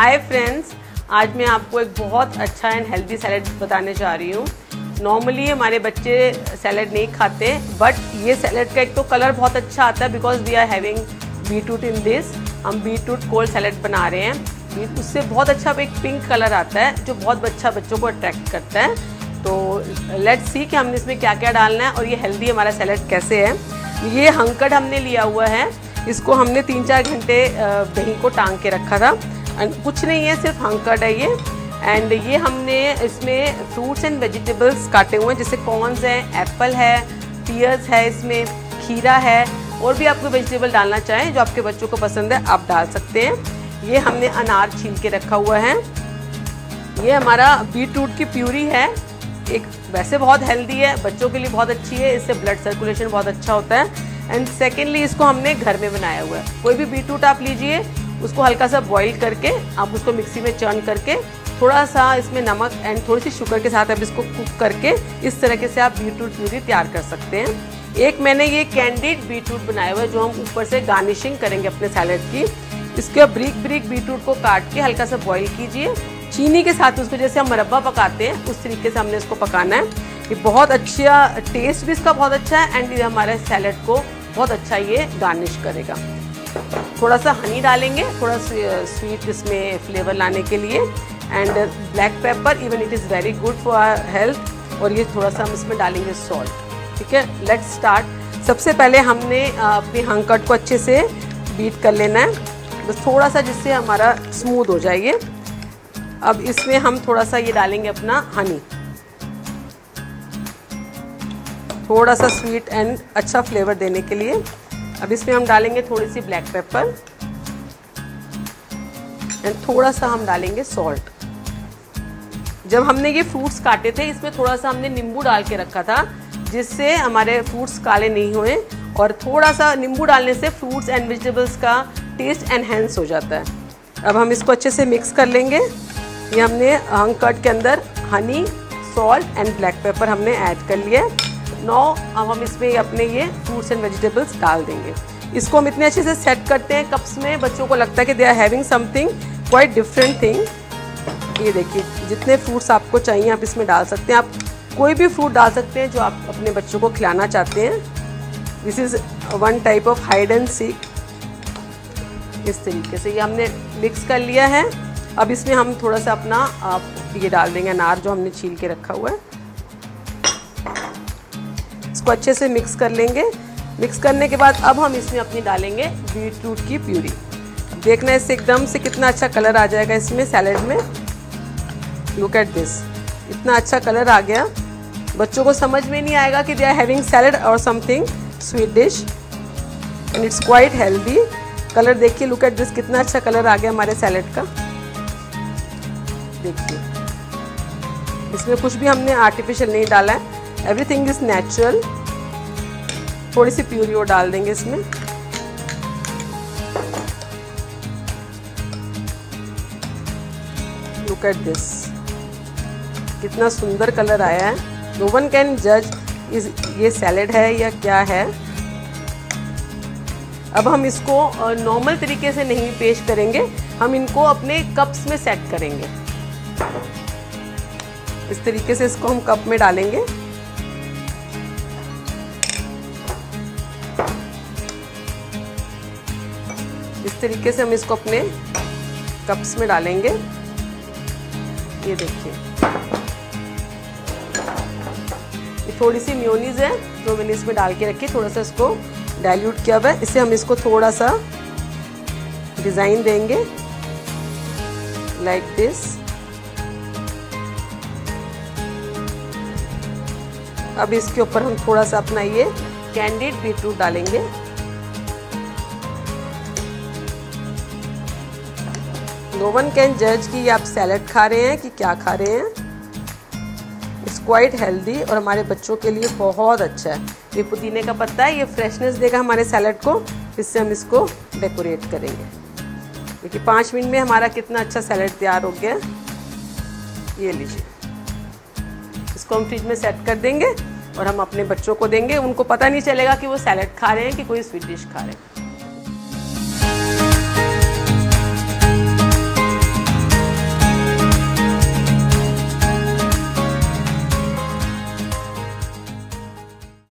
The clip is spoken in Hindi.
हाय फ्रेंड्स, आज मैं आपको एक बहुत अच्छा एंड हेल्दी सैलेड बताने जा रही हूँ। नॉर्मली हमारे बच्चे सैलेड नहीं खाते, बट ये सैलेड का एक तो कलर बहुत अच्छा आता है because we are having beetroot in this. हम बीटरूट कोल्ड सैलेड बना रहे हैं, उससे बहुत अच्छा एक पिंक कलर आता है जो बहुत अच्छा बच्चों को अट्रैक्ट करता है। तो लेट्स सी कि हमने इसमें क्या क्या डालना है और ये हेल्दी हमारा सैलेड कैसे है। ये हंकड़ हमने लिया हुआ है, इसको हमने 3-4 घंटे दही को टांग के रखा था। कुछ नहीं है, सिर्फ हंकड़ है ये। एंड ये हमने इसमें फ्रूट्स एंड वेजिटेबल्स काटे हुए हैं, जैसे कॉर्न्स है, एप्पल है, पियर्स है, इसमें खीरा है, और भी आपको वेजिटेबल डालना चाहें जो आपके बच्चों को पसंद है आप डाल सकते हैं। ये हमने अनार छील के रखा हुआ है। ये हमारा बीटरूट की प्यूरी है, एक वैसे बहुत हेल्दी है, बच्चों के लिए बहुत अच्छी है, इससे ब्लड सर्कुलेशन बहुत अच्छा होता है। एंड सेकेंडली इसको हमने घर में बनाया हुआ है। कोई भी बीटरूट आप लीजिए, उसको हल्का सा बॉईल करके आप उसको मिक्सी में चर्न करके थोड़ा सा इसमें नमक एंड थोड़ी सी शुगर के साथ आप इसको कुक करके इस तरीके से आप बीटरूट प्यूरी तैयार कर सकते हैं। एक मैंने ये कैंडिड बीटरूट बनाया हुआ है जो हम ऊपर से गार्निशिंग करेंगे अपने सैलेड की। इसके ब्रिक बीटरूट को काट के हल्का सा बॉईल कीजिए, चीनी के साथ उसको जैसे हम मुरब्बा पकाते हैं उस तरीके से हमने इसको पकाना है। ये बहुत अच्छा टेस्ट भी इसका बहुत अच्छा है एंड ये हमारे सैलेड को बहुत अच्छा ये गार्निश करेगा। थोड़ा सा हनी डालेंगे, थोड़ा स्वीट इसमें फ्लेवर लाने के लिए, and black pepper, even it is very good for our health. और ये थोड़ा सा हम इसमें डालेंगे सॉल्ट। ठीक है, लेट्स स्टार्ट। सबसे पहले हमने अपने हंकड़ को अच्छे से बीट कर लेना है, बस थोड़ा सा, जिससे हमारा स्मूथ हो जाए ये। अब इसमें हम थोड़ा सा ये डालेंगे अपना हनी, थोड़ा सा स्वीट एंड अच्छा फ्लेवर देने के लिए। अब इसमें हम डालेंगे थोड़ी सी ब्लैक पेपर एंड थोड़ा सा हम डालेंगे सॉल्ट। जब हमने ये फ्रूट्स काटे थे इसमें थोड़ा सा हमने नींबू डाल के रखा था, जिससे हमारे फ्रूट्स काले नहीं हुए, और थोड़ा सा नींबू डालने से फ्रूट्स एंड वेजिटेबल्स का टेस्ट एनहेंस हो जाता है। अब हम इसको अच्छे से मिक्स कर लेंगे। ये हमने हंकड़ के अंदर honey, salt and black pepper हमने ऐड कर लिया है। अब हम इसमें अपने ये फ्रूट्स एंड वेजिटेबल्स डाल देंगे। इसको हम इतने अच्छे से सेट करते हैं कप्स में, बच्चों को लगता है कि they are having something quite different thing. ये देखिए, जितने फ्रूट्स आपको चाहिए आप इसमें डाल सकते हैं। आप कोई भी फ्रूट डाल सकते हैं जो आप अपने बच्चों को खिलाना चाहते हैं। This is one type of hide and seek. इस तरीके से ये हमने मिक्स कर लिया है। अब इसमें हम थोड़ा सा अपना ये डाल देंगे अनार जो हमने छील के रखा हुआ है। इसको अच्छे से मिक्स कर लेंगे। मिक्स करने के बाद अब हम इसमें अपनी डालेंगे बीटरूट की प्यूरी। देखना इससे एकदम से कितना अच्छा कलर आ जाएगा इसमें सैलेड में। लुक एट दिस, इतना अच्छा कलर आ गया, बच्चों को समझ में नहीं आएगा कि दे आर हैविंग सैलेड और something sweet dish, and it's quite healthy. Colour देखिए, लुक एट दिस, कितना अच्छा कलर आ गया हमारे सैलेड का। देखिए, इसमें कुछ भी हमने आर्टिफिशियल नहीं डाला है, एवरीथिंग इज नेचुरल। थोड़ी सी प्यूरी और डाल देंगे इसमें। लुक एट दिस, कितना सुंदर कलर आया है। नो वन कैन जज ये सैलेड है या क्या है। अब हम इसको नॉर्मल तरीके से नहीं पेश करेंगे, हम इनको अपने कप्स में सेट करेंगे। इस तरीके से इसको हम कप में डालेंगे। इस तरीके से हम इसको अपने कप्स में डालेंगे। ये देखिए, ये थोड़ी सी मेयोनीज है जो मैंने इसमें डाल के रखी, थोड़ा सा इसको डाइल्यूट किया हुआ है। इससे हम इसको थोड़ा सा डिज़ाइन देंगे लाइक दिस। अब इसके ऊपर हम थोड़ा सा अपना ये कैंडिड बीटरूट डालेंगे। नो वन कैन जज कि आप सैलेड खा रहे हैं कि क्या खा रहे हैं। इट्स क्वाइट हेल्दी और हमारे बच्चों के लिए बहुत अच्छा है। ये पुदीने का पत्ता है, ये फ्रेशनेस देगा हमारे सैलेड को। इससे हम इसको डेकोरेट करेंगे। देखिए 5 मिनट में हमारा कितना अच्छा सैलेड तैयार हो गया। ये लीजिए, इसको हम फ्रिज में सेट कर देंगे और हम अपने बच्चों को देंगे। उनको पता नहीं चलेगा कि वो सैलेड खा रहे हैं कि कोई स्वीट डिश खा रहे हैं।